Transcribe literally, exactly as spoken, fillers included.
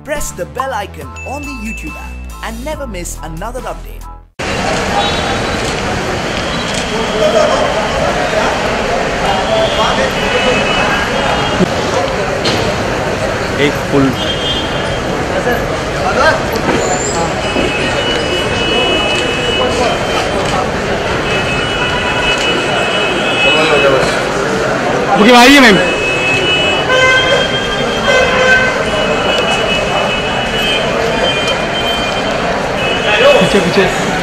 press the bell icon on the YouTube app and never miss another update. एक फुल बुकी भाई है मैम पीछे पीछे